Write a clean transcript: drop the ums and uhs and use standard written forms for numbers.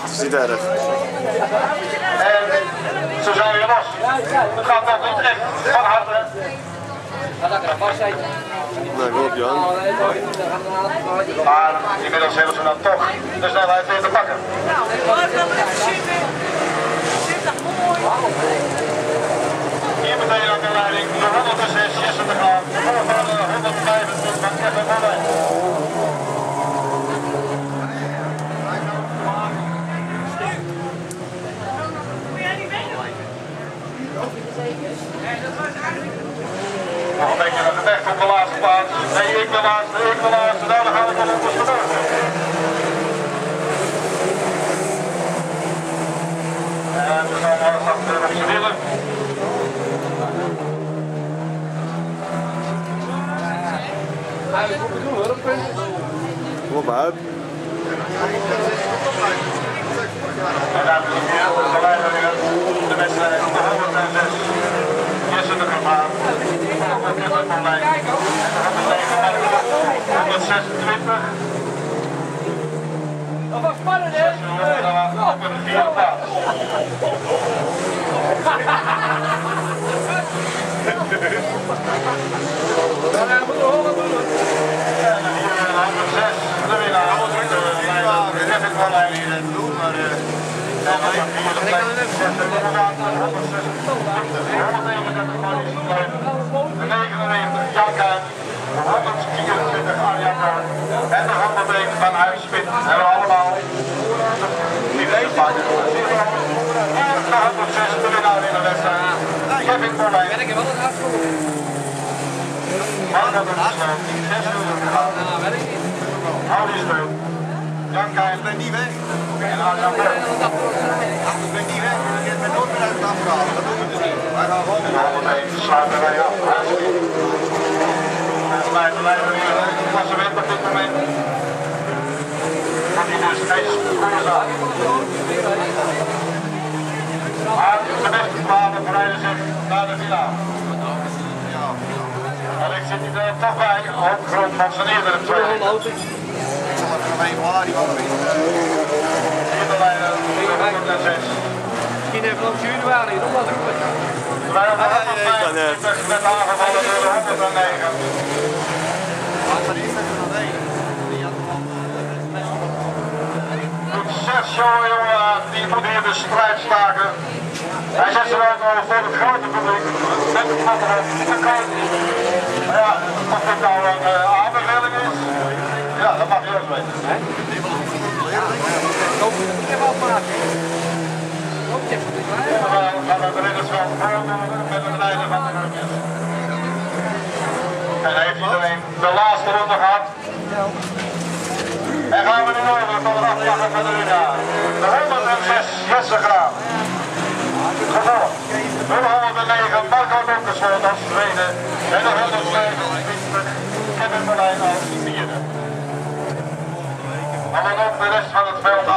Het is niet erg. En zo zijn we weer los. Het gaat nog niet echt van harte. Nou, kom op Jan. Maar inmiddels hebben ze dan toch de snelheid weer te pakken. Hier meteen aan de leiding, de 106 Jesse de Graaf, gevolgd van de 125 van Kevin Mollijn. Nog een beetje een gevecht op de laatste plaats. Nee, ik de laatste, ik de laatste. Nou, dan gaan we toch op de vandoor. En we gaan maar eens achter op z'n wielen. Kom op uit. En dames en heren, de leider weer de wedstrijd op de 106. Jesse de Graaf. De Kevin Mollijn. En de 126. Dat was spannend, hè? Op de vierde plaats. De winnaar, Kevin Mollijn. En op de vierde plek, de 99 Jan Kuijn, de 124 Arjan Kuijn en de 101 van Huis Smit hebben we allemaal die deze pakken. Hier de 106 de winnaar in de wedstrijd, Kevin Mollijn. Ben ik er wel een uitgevoerd? Man dat het besloot, 6 uur gegaan. Weet ik niet. Hou die steun. Jan Kuijn bent niet weg. En Arjan Kuijn. Ik ben niet weg, ik ben nooit meer uit het afgehaald, dat doen we dus niet. Wij gaan gewoon De 101 sluiten wij af. En blijft de leider weer het klassement op dit moment. Dat hij dus steeds voor staat. Maar de beste platen bereiden zich naar de finale. En ik zit hier toch bij op grond van zijn eerdere twee. Ik zal even een februari wel weten. Hier de leider, de 106. Misschien even op januari, nog wat roepen. Wij hebben 125 met aangevallen door de 109. Sergio jongen, die moet hier de strijd staken. Hij zet zich ook al voor het grote publiek. Met de kop erop, de kant. Maar ja, of dit nou een aanbeveling is, ja, dat mag je ook weten. We gaan de riddersveld voornemen met een leider van de rugjes. En heeft iedereen de laatste ronde gehad. En gaan we nu over tot het afpakken van de winnaar. De 106 Jesse Graaf. Gevolgd door de 109 Marco Donkersvoort als tweede. En de 127 Kevin Mollijn als vierde. En dan ook de rest van het veld.